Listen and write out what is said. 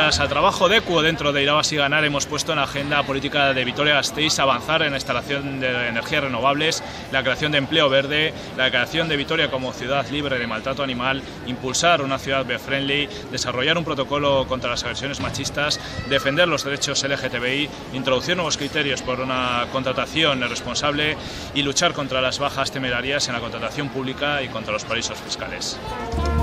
Gracias al trabajo de ECUO dentro de Irabaz y Ganar hemos puesto en la agenda política de Vitoria-Gasteiz avanzar en la instalación de energías renovables, la creación de empleo verde, la creación de Vitoria como ciudad libre de maltrato animal, impulsar una ciudad pet-friendly, desarrollar un protocolo contra las agresiones machistas, defender los derechos LGTBI, introducir nuevos criterios por una contratación responsable y luchar contra las bajas temerarias en la contratación pública y contra los paraísos fiscales.